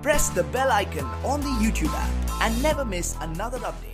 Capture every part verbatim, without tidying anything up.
press the bell icon on the YouTube app and never miss another update.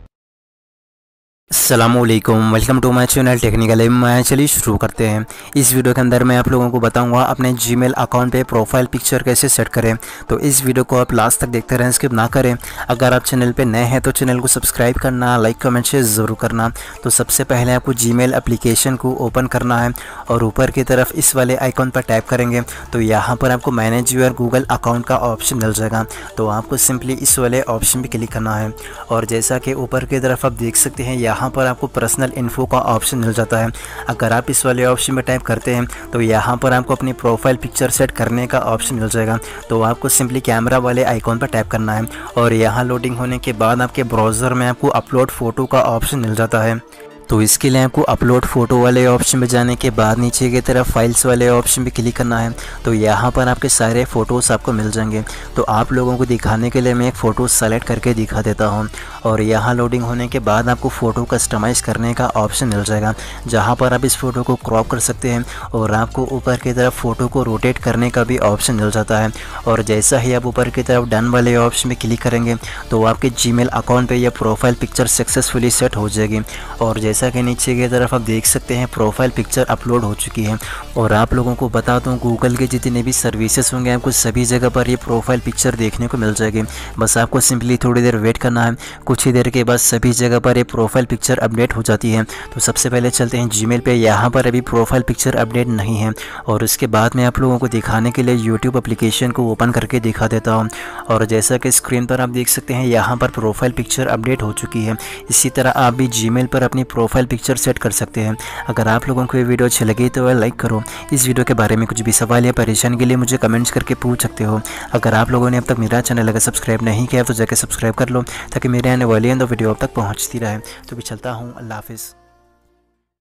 अस्सलामुअलैकुम, welcome to my channel technical. मैं चलिए शुरू करते हैं। इस वीडियो के अंदर मैं आप लोगों को बताऊंगा अपने जीमेल अकाउंट पे प्रोफाइल पिक्चर कैसे सेट करें। तो इस वीडियो को आप लास्ट तक देखते रहें, स्किप ना करें। अगर आप चैनल पे नए हैं तो चैनल को सब्सक्राइब करना, लाइक कमेंट शेयर ज़रूर करना। तो सबसे पहले आपको जीमेल एप्लीकेशन को ओपन करना है और ऊपर की तरफ इस वाले आइकॉन पर टैप करेंगे तो यहाँ पर आपको मैनेज योर गूगल अकाउंट का ऑप्शन मिल जाएगा। तो आपको सिंपली इस वाले ऑप्शन पर क्लिक करना है और जैसा कि ऊपर की तरफ आप देख सकते हैं यहाँ पर आपको पर्सनल इन्फो का ऑप्शन मिल जाता है। अगर आप इस वाले ऑप्शन में टाइप करते हैं तो यहाँ पर आपको अपनी प्रोफाइल पिक्चर सेट करने का ऑप्शन मिल जाएगा। तो आपको सिंपली कैमरा वाले आइकॉन पर टैप करना है और यहाँ लोडिंग होने के बाद आपके ब्राउज़र में आपको अपलोड फ़ोटो का ऑप्शन मिल जाता है। तो इसके लिए आपको अपलोड फ़ोटो वाले ऑप्शन में जाने के बाद नीचे की तरफ फाइल्स वाले ऑप्शन पे क्लिक करना है। तो यहाँ पर आपके सारे फ़ोटोज़ आपको मिल जाएंगे। तो आप लोगों को दिखाने के लिए मैं एक फ़ोटो सेलेक्ट करके दिखा देता हूँ और यहाँ लोडिंग होने के बाद आपको फ़ोटो कस्टमाइज़ करने का ऑप्शन मिल जाएगा, जहाँ पर आप इस फ़ोटो को क्रॉप कर सकते हैं और आपको ऊपर की तरफ फ़ोटो को रोटेट करने का भी ऑप्शन मिल जाता है। और जैसा ही आप ऊपर की तरफ डन वाले ऑप्शन में क्लिक करेंगे तो आपके जीमेल अकाउंट पे यह प्रोफाइल पिक्चर सक्सेसफुली सेट हो जाएगी। और जैसा कि नीचे की तरफ आप देख सकते हैं प्रोफाइल पिक्चर अपलोड हो चुकी है। और आप लोगों को बता दूं गूगल के जितने भी सर्विसेज होंगे आपको सभी जगह पर ये प्रोफाइल पिक्चर देखने को मिल जाएगी। बस आपको सिंपली थोड़ी देर वेट करना है, कुछ ही देर के बाद सभी जगह पर ये प्रोफाइल पिक्चर अपडेट हो जाती है। तो सबसे पहले चलते हैं जीमेल पे, यहाँ पर अभी प्रोफाइल पिक्चर अपडेट नहीं है और उसके बाद मैं आप लोगों को दिखाने के लिए यूट्यूब एप्लीकेशन को ओपन करके दिखा देता हूँ। और जैसा कि स्क्रीन पर आप देख सकते हैं यहाँ पर प्रोफाइल पिक्चर अपडेट हो चुकी है। इसी तरह आप भी जीमेल पर अपनी प्रोफाइल पिक्चर सेट कर सकते हैं। अगर आप लोगों को ये वीडियो अच्छी लगी तो वह लाइक करो। इस वीडियो के बारे में कुछ भी सवाल या परेशानी के लिए मुझे कमेंट्स करके पूछ सकते हो। अगर आप लोगों ने अब तक मेरा चैनल अगर सब्सक्राइब नहीं किया तो जाकर सब्सक्राइब कर लो ताकि मेरे आने वाली वीडियो अब तक पहुंचती रहे। तो भी चलता हूँ, अल्लाह हाफिज़।